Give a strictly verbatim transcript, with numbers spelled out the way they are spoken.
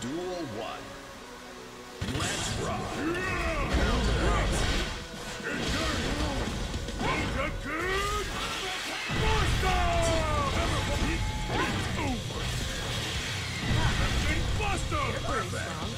Duel one. Let's rock. Potemkin! Buster! It's over! Potemkin Buster! Perfect!